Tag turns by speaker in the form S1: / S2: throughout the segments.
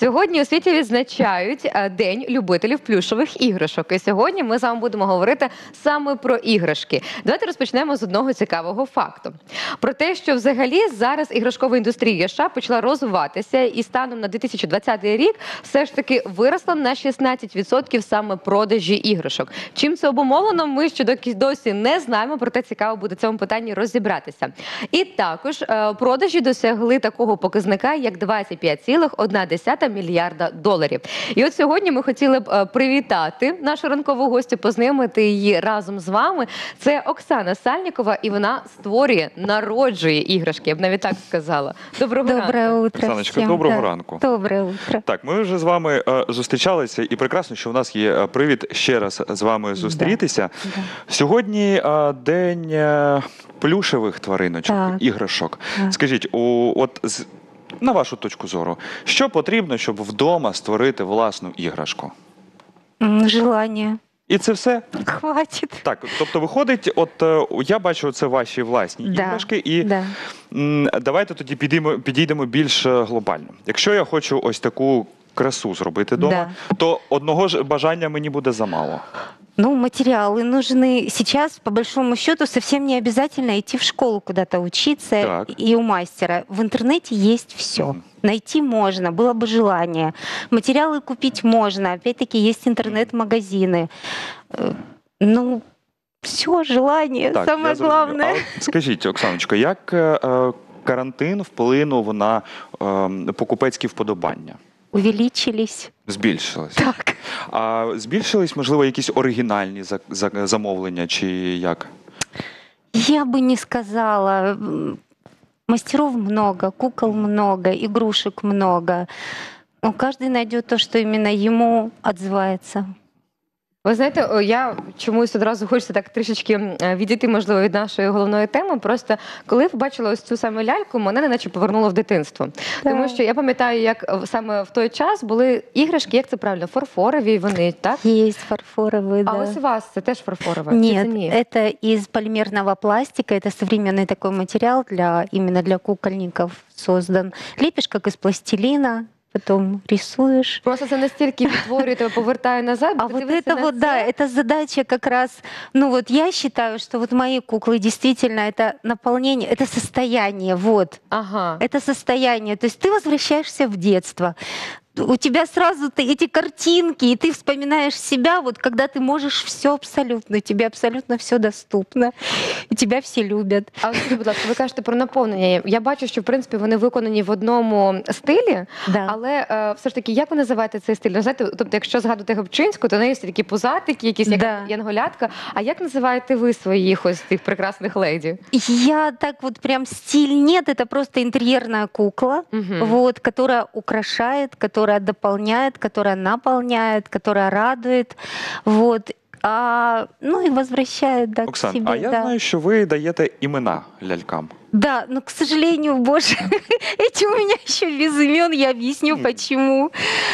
S1: Сьогодні у світі відзначають День любителів плюшових іграшок. І сьогодні ми з вами будемо говорити саме про іграшки. Давайте розпочнемо з одного цікавого факту. Про те, що взагалі зараз іграшкова індустрія США почала розвиватися і станом на 2020 рік все ж таки виросла на 16% саме продажі іграшок. Чим це обумовлено, ми ще досі не знаємо, проте цікаво буде в цьому питанні розібратися. І також продажі досягли такого показника, як 25,1 мільярда доларів. І от сьогодні ми хотіли б привітати нашу ранкову гостю, познайомити її разом з вами. Це Оксана Сальнікова, і вона створює, народжує іграшки, я б навіть так сказала. Доброго ранку.
S2: Доброе утро.
S3: Оксаночка, доброго ранку.
S2: Доброе утро.
S3: Так, ми вже з вами зустрічалися, і прекрасно, що у нас є привід ще раз з вами зустрітися.
S2: Да.
S3: Сьогодні день плюшевих твариночок, іграшок. Скажіть, на вашу точку зору, що потрібно, щоб вдома створити власну іграшку?
S2: Желание.
S3: І це все?
S2: Хватит.
S3: Так, тобто виходить, я бачу, це ваші власні іграшки, і давайте тоді підійдемо більш глобально. Якщо я хочу ось таку красу зробити вдома, то одного ж бажання мені буде замало.
S2: Ну, материалы нужны. Сейчас, по большому счету, совсем не обязательно идти в школу куда-то учиться и у мастера. В интернете есть все. Найти можно, было бы желание. Материалы купить можно. Опять-таки, есть интернет-магазины. Ну, все, желание, самое главное.
S3: Скажіть, Оксаночко, як карантин вплинув на покупецькі вподобання?
S2: Увеличились.
S3: Збільшились?
S2: Так.
S3: А збільшились, можливо, якісь оригінальні замовлення, чи як?
S2: Я бы не сказала. Мастеров много, кукол много, игрушек много. Но каждый найдет то, что именно ему отзывается.
S1: Ви знаєте, я чомусь одразу хочеться так трішечки відійти, можливо, від нашої головної теми. Просто коли я побачила ось цю саме ляльку, мене неначе повернуло в дитинство. Тому що я пам'ятаю, як саме в той час були іграшки, як це правильно, фарфорові вони, так?
S2: Есть фарфоровые, да.
S1: А ось у вас це теж фарфорове?
S2: Нет, это из полимерного пластика, это современный такой материал именно для кукольников создан. Лепишь как из пластилина, потом рисуешь.
S1: Просто це настільки відтворює, тебе повертає назад.
S2: А вот это вот, да, это задача как раз, ну вот я считаю, что вот мои куклы действительно это наполнение, это состояние, вот.
S1: Ага.
S2: Это состояние, то есть ты возвращаешься в детство. У тебя сразу эти картинки, и ты вспоминаешь себя, вот когда ты можешь все абсолютно, тебе абсолютно все доступно, і тебе всі люблять.
S1: А скажіть, будь ласка, ви кажете про наповнення. Я бачу, що в принципі вони виконані в одному стилі, але все ж таки, як ви називаєте цей стиль? Знаєте, тобто, якщо згадувати Габчинську, то в неї є такі пузатики, якісь як янголятка. А як називаєте ви своїх ось цих прекрасних леді?
S2: Я так вот прям стиль нет, это просто интерьерная кукла, вот, которая украшает, которая дополняет, которая наполняет, которая радует, вот, ну и возвращает, да,
S3: Оксан,
S2: к себе.
S3: А я знаю, що ви даєте імена лялькам.
S2: Да, но, к сожалению, боже, эти у меня еще без имен, я объясню, почему.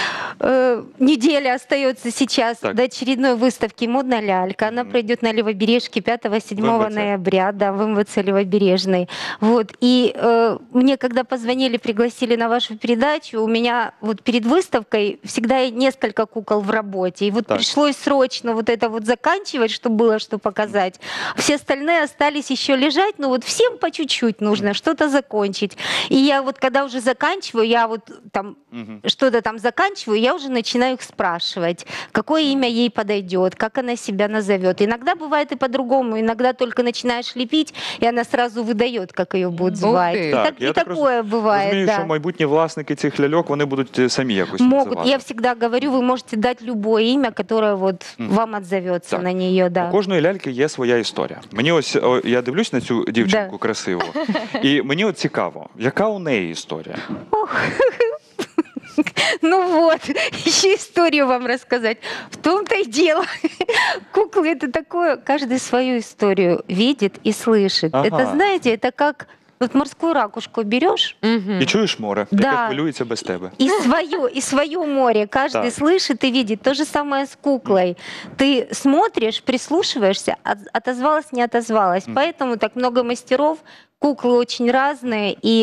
S2: Неделя остается сейчас до очередной выставки «Модная лялька». Она пройдет на Левобережке 5-7 ноября, да, в МВЦ Левобережный. Вот. И мне, когда позвонили, пригласили на вашу передачу, у меня вот перед выставкой всегда несколько кукол в работе. И вот пришлось срочно вот это вот заканчивать, чтобы было что показать. Все остальные остались еще лежать, но вот всем по чуть-чуть нужно что-то закончить. И я вот когда уже заканчиваю, я вот там что-то там заканчиваю, я уже начинаю их спрашивать, какое имя ей подойдет, как она себя назовет. Иногда бывает и по-другому, иногда только начинаешь лепить, и она сразу выдает, как ее будут звать.
S3: Так,
S2: и такое бывает.
S3: Розумію, що майбутні власники цих ляльок, вони будуть самі якось
S2: могут. Я всегда говорю, вы можете дать любое имя, которое вот вам отзовется на нее. Да.
S3: У кожної ляльки є своя історія. Мені ось, я дивлюсь на цю дівчинку красиву, і мені от цікаво, яка у неї історія?
S2: Ну вот, еще историю вам рассказать. В том-то и дело. Куклы это такое, каждый свою историю видит и слышит. Это, знаете, это как вот морскую ракушку берешь.
S3: І чуєш море, яке хвилюється без тебе.
S2: И свое море каждый слышит и видит. То же самое с куклой. Ты смотришь, прислушиваешься, отозвалась, не отозвалась. Поэтому так много мастеров, куклы очень разные, и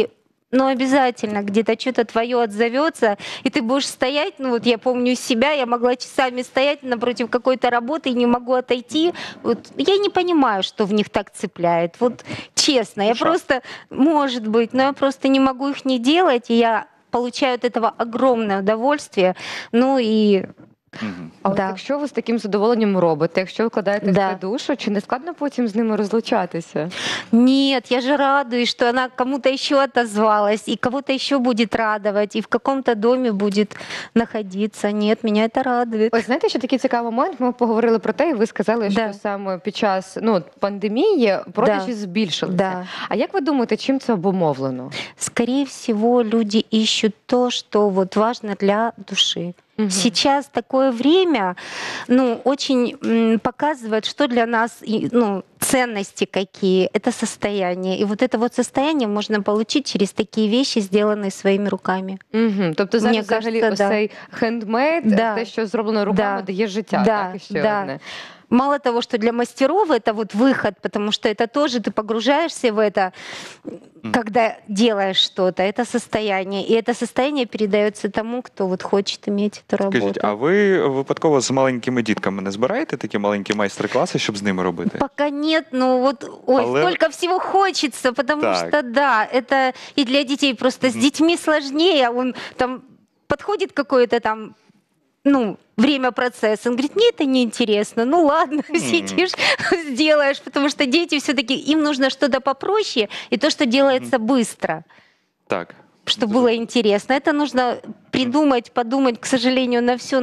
S2: но обязательно где-то что-то твое отзовется, и ты будешь стоять, ну вот я помню себя, я могла часами стоять напротив какой-то работы и не могу отойти. Вот, я не понимаю, что в них так цепляет. Вот честно, я просто, может быть, но я просто не могу их не делать, и я получаю от этого огромное удовольствие. Ну и
S1: А от якщо ви з таким задоволенням робите, якщо ви вкладаєте в це душу, чи не складно потім з ними розлучатися?
S2: Нет, я же радуюсь, что она кому-то еще отозвалась, и кого-то еще будет радовать, и в каком-то доме будет находиться. Нет, меня это радует.
S1: Ось знаєте, що такий цікавий момент, ми поговорили про те, і ви сказали, що саме під час пандемії продажі збільшилися. А як ви думаєте, чим це обумовлено?
S2: Скорее всего, люди ищут то, что вот важно для души. Сейчас такое время, очень показывает, что для нас, ценности какие, это состояние. И вот это вот состояние можно получить через такие вещи, сделанные своими руками.
S1: Тобто зараз взагалі ось цей хендмейд, те, що зроблено руками, дає життя, так? І ще одне.
S2: Мало того, что для мастеров это вот выход, потому что это тоже ты погружаешься в это, когда делаешь что-то, это состояние. И это состояние передается тому, кто вот хочет иметь эту работу.
S3: Скажіть, а ви випадково з маленькими дітками не збираєте такі маленькі майстер-класи, щоб з ними робити?
S2: Пока нет, но вот столько всего хочется, потому что это и для детей просто с детьми сложнее, он там подходит какое-то там время процесса. Он говорит, мне это неинтересно. Ну ладно, сидишь, сделаешь, потому что дети все-таки, им нужно что-то попроще и то, что делается быстро.
S3: Так.
S2: Чтобы было интересно. Это нужно придумать, подумать, к сожалению, на все.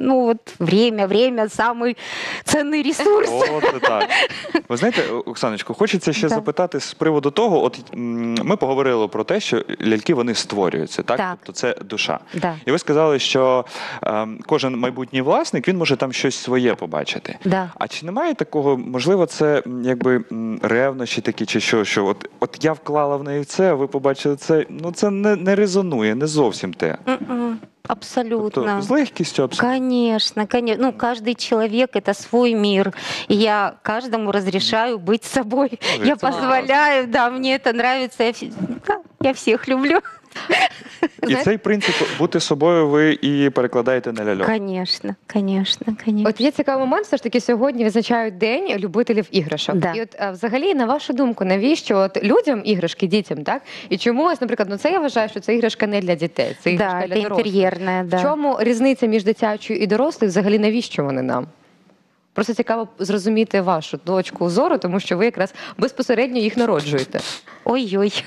S2: Время самый ценний ресурс.
S3: От так. Ви знаєте, Оксаночко, хочеться ще запитати з приводу того, от ми поговорили про те, що ляльки, вони створюються, так? Тобто це душа. І ви сказали, що кожен майбутній власник, він може там щось своє побачити. А чи немає такого, можливо, це якби ревнощі такі, чи що от я вклала в неї це, а ви побачили це, це не резонує, не зовсім те.
S2: Абсолютно.
S3: Тобто, з легкістю абсолютно.
S2: Конечно. Каждый человек — это свой мир. И я каждому разрешаю быть собой. Я позволяю, мне это нравится. Я всех люблю.
S3: І цей принцип бути собою ви і перекладаєте на ляльок.
S2: Конечно.
S1: От є цікавий момент, все ж таки сьогодні відзначають День любителів іграшок. І от взагалі, на вашу думку, навіщо людям іграшки, дітям, так? І чому, ось, наприклад, це я вважаю, що це іграшка не для дітей, це іграшка для дорослих.
S2: Інтер'єрна,
S1: В чому різниця між дитячою і дорослою, взагалі навіщо вони нам? Просто цікаво зрозуміти вашу точку зору, тому що ви якраз безпосередньо їх народжуєте.
S2: Ой-ой.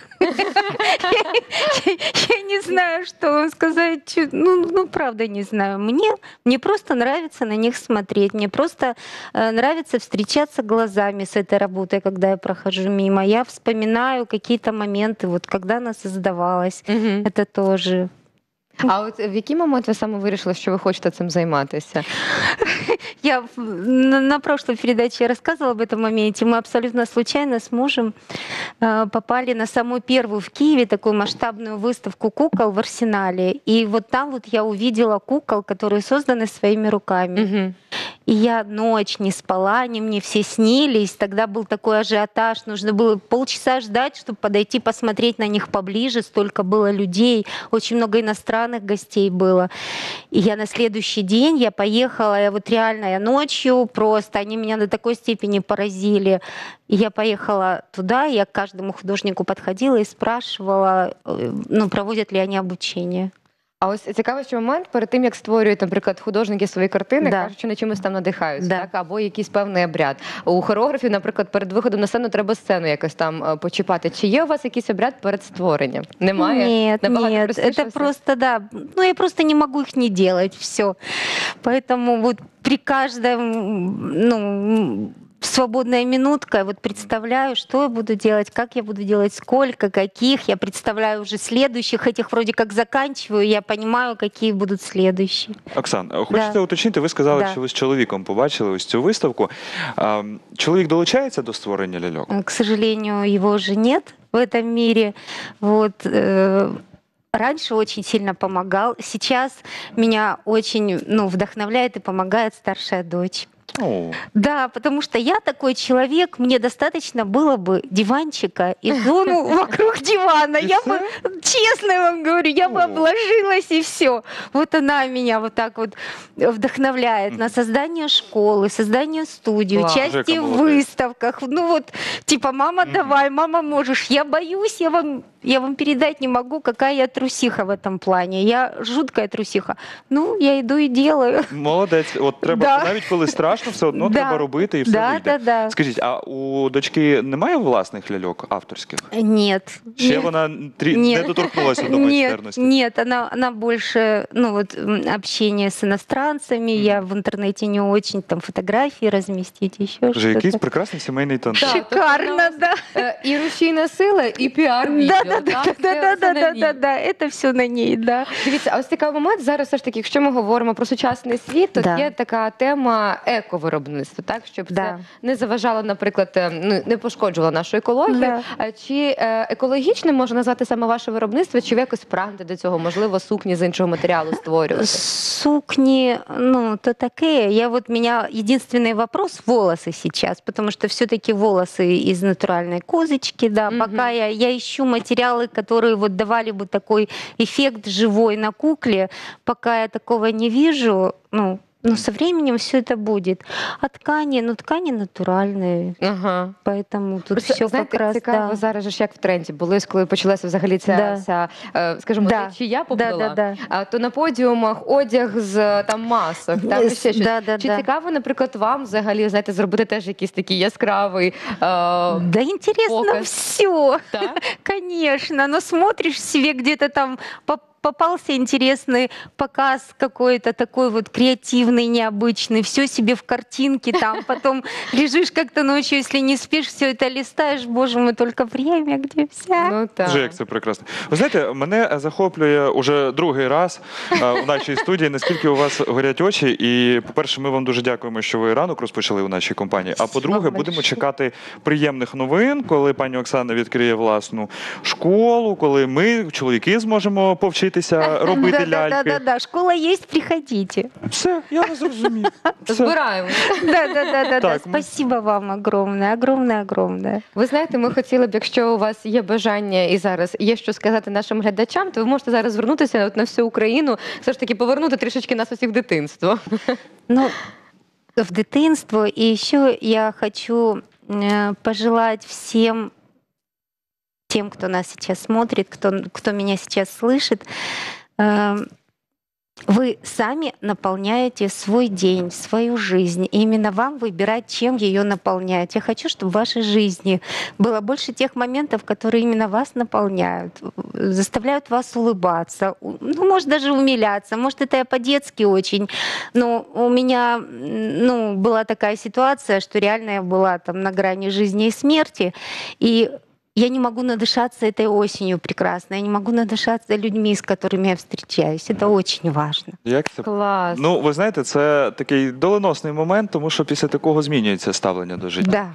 S2: Я не знаю, что вам сказать. Правда не знаю. Мне просто нравится на них смотреть. Мне просто нравится встречаться глазами с этой работой, когда я прохожу мимо. Я вспоминаю какие-то моменты, вот когда она создавалась. Это тоже.
S1: А от в який момент ви саме вирішили, що ви хочете цим займатися?
S2: Я на прошлой передаче рассказывала об этом моменте. Мы абсолютно случайно с мужем попали на самую первую в Киеве такую масштабную выставку кукол в Арсенале. И вот там вот я увидела кукол, которые созданы своими руками. И я ночь не спала, они мне все снились. Тогда был такой ажиотаж, нужно было полчаса ждать, чтобы подойти посмотреть на них поближе. Столько было людей, очень много иностранных гостей было. И я на следующий день, я поехала, я ночью просто, они меня до такой степени поразили. И я поехала туда, я к каждому художнику подходила и спрашивала, проводят ли они обучение.
S1: А ось цікавий ще момент, перед тим, як створюють, наприклад, художники свої картини, кажуть, що на чимось там надихаються, так? Або якийсь певний обряд. У хореографів, наприклад, перед виходом на сцену треба сцену якось там почіпати. Чи є у вас якийсь обряд перед створенням? Немає?
S2: Нет, это просто, я просто не могу их не делать, все. Поэтому вот при каждом, свободная минутка, вот представляю, что я буду делать, как я буду делать, сколько, каких. Я представляю уже следующих, этих вроде как заканчиваю, я понимаю, какие будут следующие.
S3: Оксан, хочете уточнити, ви сказали, що ви з чоловіком побачили ось цю виставку. Чоловік долучається до створення ляльок?
S2: К сожалению, его уже нет в этом мире. Раньше очень сильно помогал. Сейчас меня очень вдохновляет и помогает старшая дочь. Да, потому что я такой человек, мне достаточно было бы диванчика и зону вокруг дивана. Я бы, честно вам говорю, я бы обложилась и все. Вот она меня вот так вот вдохновляет на создание школы, создание студии, участие в выставках. Ну вот, типа, мама, давай, мама, можешь. Я боюсь, я вам передать не могу, какая я трусиха в этом плане. Я жуткая трусиха. Ну, я иду и делаю.
S3: Молодець. От треба, навіть коли страшно, все одно треба робити і все вийде. Скажіть, а у дочки немає власних ляльок авторських?
S2: Нет.
S3: Ще вона не доторкнулася до майстерності?
S2: Нет, она больше, ну вот, общение с иностранцами, я в интернете не очень, там, фотографии разместить, еще что-то.
S3: Якийсь прекрасний сімейний танок.
S2: Шикарно, да.
S1: І рушійна сила, і піар-відео.
S2: Да, это все на ній, да.
S1: Дивіться, а ось такий момент зараз все ж таки, якщо ми говоримо про сучасний світ, то є така тема ековиробництва, так, щоб це не заважало, наприклад, не пошкоджувало нашу екологію. Чи екологічним можна назвати саме ваше виробництво, чи ви якось прагнете до цього, можливо, сукні з іншого матеріалу створювати?
S2: Сукни, ну, то такие. Меня единственный вопрос — волосы сейчас, потому что все-таки волосы из натуральной козочки, да, пока я ищу материалы, которые вот давали бы такой эффект живой на кукле, пока я такого не вижу, ну, со временем все это будет. А ткани, ткани натуральные. Поэтому тут
S1: просто,
S2: все
S1: знаєте,
S2: как раз,
S1: цікаво зараз же ж як в тренді були, коли почалася взагалі ця скажімо, течія побула, то на подіумах одяг з там масок, там ще щось. Чи цікаво, наприклад, вам взагалі, знаєте, зробити теж якийсь такий яскравий
S2: Да, интересно
S1: показ?
S2: все. Конечно. Но смотришь себе где-то там попался интересный показ какой-то такой вот креативный, необычный, все себе в картинке там, потом лежишь как-то ночью, если не спишь, все это листаешь, боже мой, только время, где вся.
S1: Ну,
S3: Вже як це прекрасно. Ви знаєте, мене захоплює уже другий раз у нашій студії, наскільки у вас горять очі. І, по-перше, ми вам дуже дякуємо, що ви ранок розпочали у нашій компанії. А по-друге, будемо чекати приємних новин, коли пані Оксана відкриє власну школу, коли ми, чоловіки, зможемо повчитися робити ляльки.
S2: Да, школа есть, приходите.
S3: Все, я вас зрозумів.
S1: Збираємо.
S2: Да. Спасибо вам огромне.
S1: Ви знаєте, ми хотіли б, якщо у вас є бажання і зараз є що сказати нашим глядачам, то ви можете зараз звернутися на всю Україну, все ж таки повернути трішечки нас усіх в дитинство.
S2: Ну, в дитинство. И еще я хочу пожелать всем тем, кто нас сейчас смотрит, кто меня сейчас слышит, вы сами наполняете свой день, свою жизнь. И именно вам выбирать, чем ее наполнять. Я хочу, чтобы в вашей жизни было больше тех моментов, которые именно вас наполняют, заставляют вас улыбаться, ну, может, даже умиляться. Может, это я по-детски очень. Но у меня, была такая ситуация, что реально я была там на грани жизни и смерти. И я не могу надышаться этой осенью прекрасно, я не могу надышаться людьми, с которыми я встречаюсь. Это очень важно.
S3: Як це?
S1: Клас.
S3: Ну, ви знаєте, це такий доленосний момент, тому що після такого змінюється ставлення до життя.
S2: Да.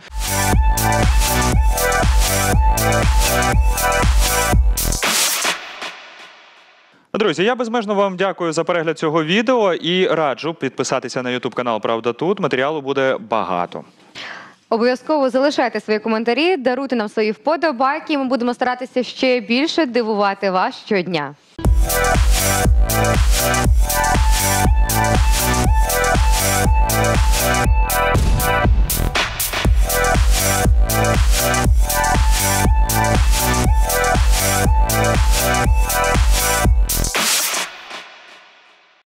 S3: Друзі, я безмежно вам дякую за перегляд цього відео і раджу підписатися на YouTube канал «Правда тут». Матеріалу буде багато.
S1: Обов'язково залишайте свої коментарі, даруйте нам свої вподобайки. Ми будемо старатися ще більше дивувати вас щодня.